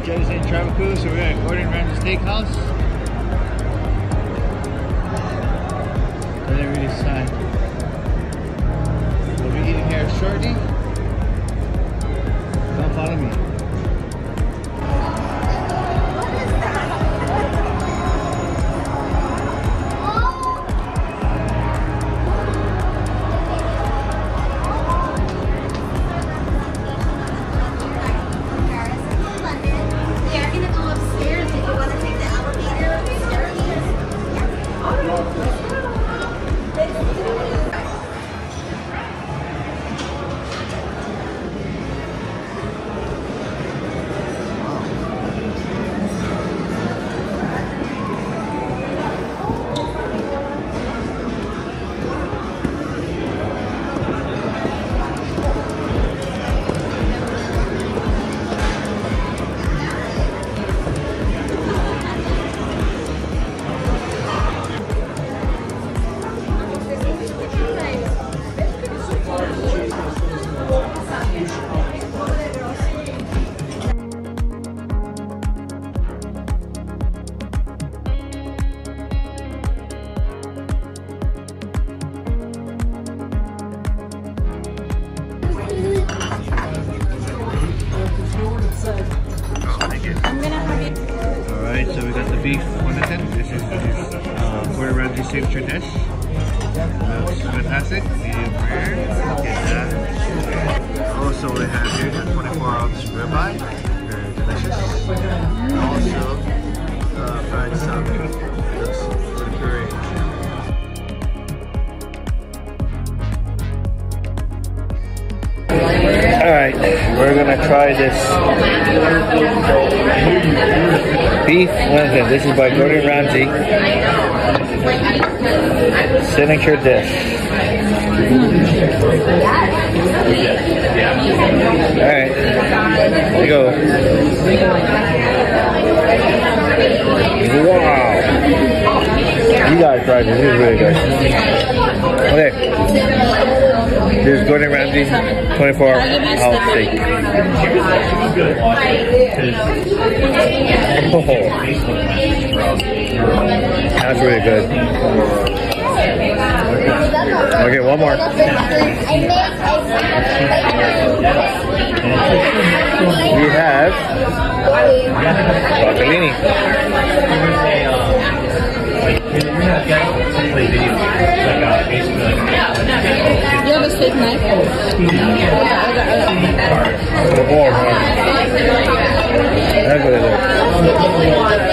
Joe's in Travel Crew, so we're at Gordon Ramsay Steakhouse. There it is sign. We'll be eating here shortly. Don't follow me. Alright, so we got the beef 110. This is Gordon Ramsay signature dish. Looks fantastic. Medium rare. Get that. Also, we have here the 24-ounce ribeye. Very delicious. Also, fried salmon. Looks great. Alright, we're gonna try this beef Wednesday. This is by Gordon Ramsay. Signature dish. Alright, here we go. Wow! You guys tried this. This is really good. Okay. Here's Gordon Ramsay 24-ounce steak. Oh, that's really good. Okay, one more. We have broccolini. You have a steak knife? That's really good.